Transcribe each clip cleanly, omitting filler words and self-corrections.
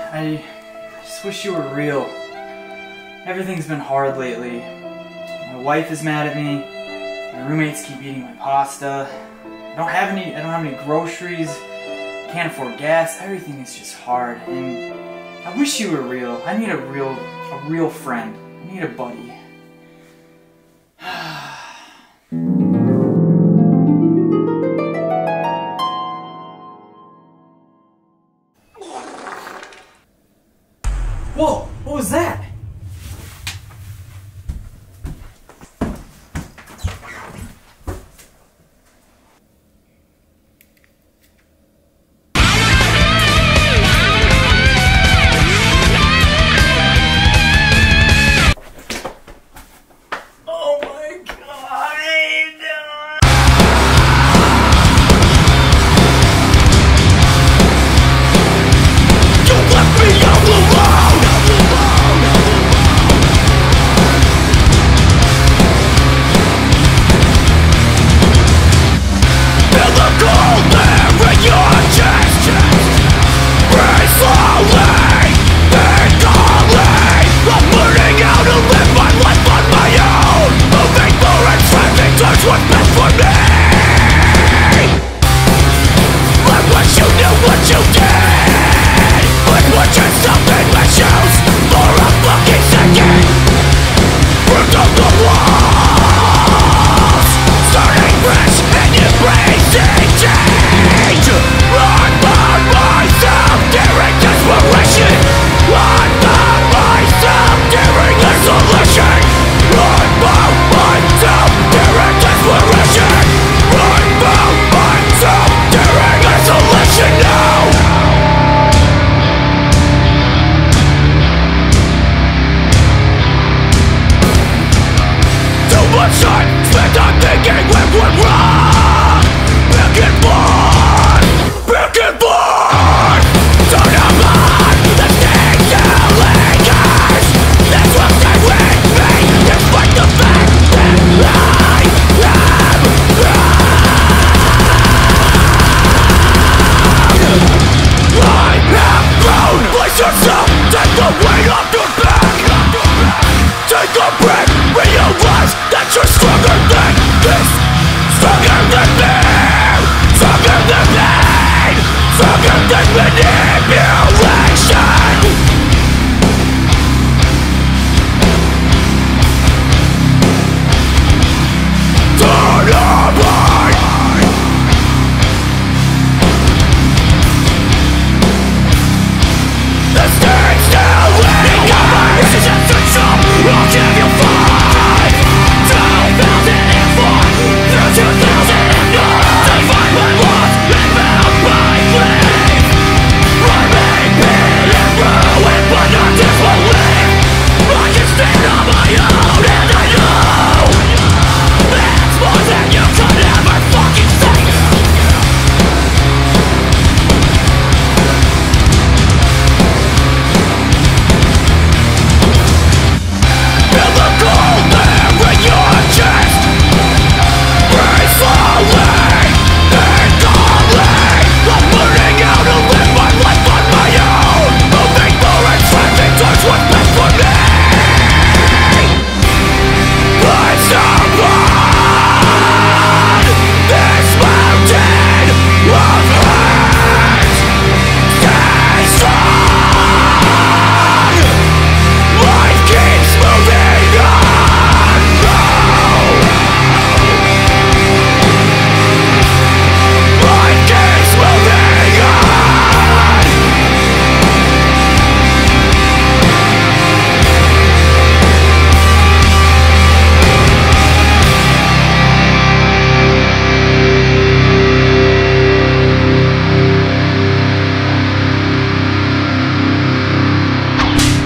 I just wish you were real. Everything's been hard lately. My wife is mad at me. My roommates keep eating my pasta. I don't have any groceries. Can't afford gas. Everything is just hard, and I wish you were real. I need a real friend. I need a buddy. Whoa! What was that?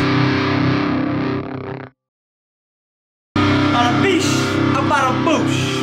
About a boosh.